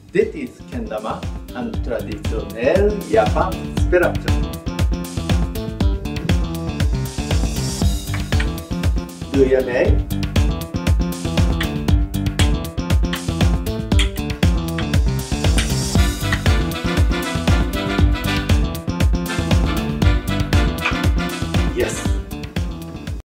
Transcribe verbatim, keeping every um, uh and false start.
Dit is kendama, een traditioneel Japans spelletje. Doe je mee?